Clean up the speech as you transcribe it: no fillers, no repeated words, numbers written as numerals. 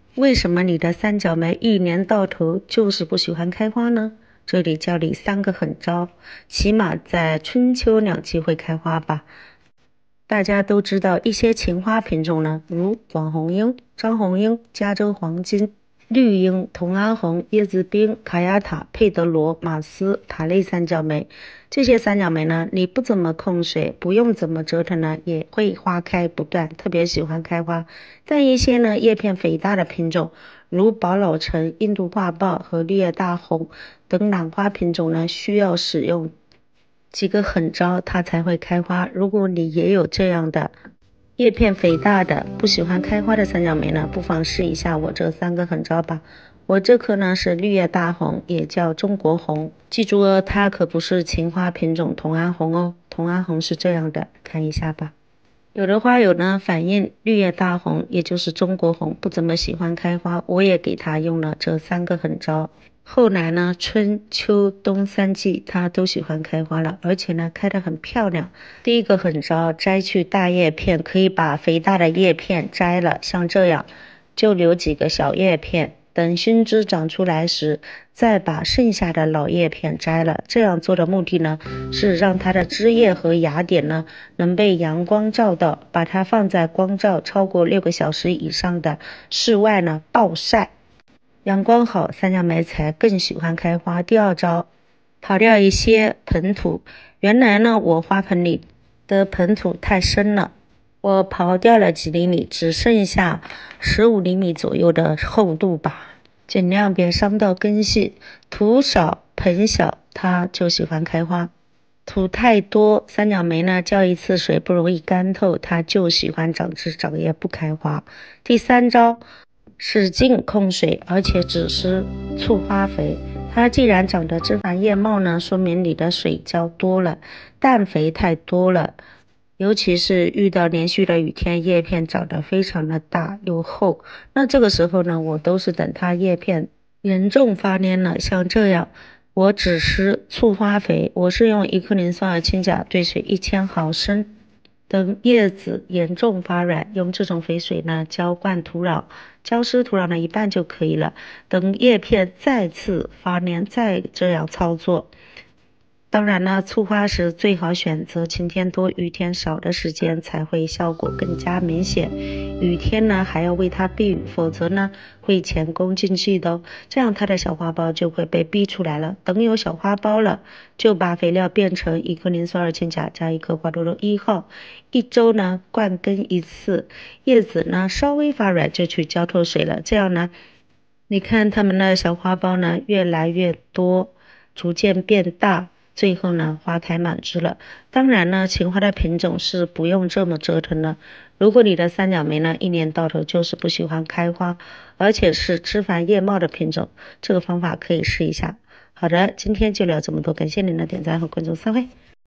为什么你的三角梅一年到头就是不喜欢开花呢？这里教你三个狠招，起码在春秋两季会开花吧。大家都知道一些情花品种呢，如广红樱、张红樱、加州黄金、绿樱、同安红、叶子冰、卡雅塔、佩德罗、马斯、塔类三角梅。这些三角梅呢，你不怎么控水，不用怎么折腾呢，也会花开不断，特别喜欢开花。但一些呢叶片肥大的品种，如宝老城、印度画报和绿叶大红等懒花品种呢，需要使用几个狠招，它才会开花。如果你也有这样的叶片肥大的不喜欢开花的三角梅呢，不妨试一下我这三个狠招吧。我这颗呢是绿叶大红，也叫中国红，记住哦，它可不是情花品种同安红哦。同安红是这样的，看一下吧。有的花友呢反映绿叶大红，也就是中国红，不怎么喜欢开花，我也给它用了这三个狠招。后来呢，春秋冬三季它都喜欢开花了，而且呢开得很漂亮。第一个狠招，摘去大叶片，可以把肥大的叶片摘了，像这样，就留几个小叶片。等新枝长出来时，再把剩下的老叶片摘了。这样做的目的呢，是让它的枝叶和芽点呢能被阳光照到，把它放在光照超过6个小时以上的室外呢暴晒。阳光好，三角梅才更喜欢开花。第二招，刨掉一些盆土。原来呢，我花盆里的盆土太深了，我刨掉了几厘米，只剩下15厘米左右的厚度吧。尽量别伤到根系，土少盆小，它就喜欢开花。土太多，三角梅呢浇一次水不容易干透，它就喜欢长枝长叶不开花。第三招，使劲控水，而且只施促花肥。它既然长得枝繁叶茂呢，说明你的水浇多了，氮肥太多了。尤其是遇到连续的雨天，叶片长得非常的大又厚，那这个时候呢，我都是等它叶片严重发蔫了，像这样，我只施促花肥，我是用1克磷酸二氢钾兑水1000毫升。等叶子严重发软，用这种肥水呢浇灌土壤，浇湿土壤的一半就可以了。等叶片再次发蔫，再这样操作。当然呢，促花时最好选择晴天多、雨天少的时间，才会效果更加明显。雨天呢还要为它避雨，否则呢会前功尽弃的哦。这样它的小花苞就会被逼出来了。等有小花苞了，就把肥料变成1克磷酸二氢钾加1克华多肉1号，1周呢灌根1次。叶子呢稍微发软就去浇透水了。这样呢，你看它们的小花苞呢越来越多，逐渐变大。最后呢，花开满枝了。当然呢，情花的品种是不用这么折腾的。如果你的三角梅呢，一年到头就是不喜欢开花，而且是枝繁叶茂的品种，这个方法可以试一下。好的，今天就聊这么多，感谢您的点赞和关注，散会。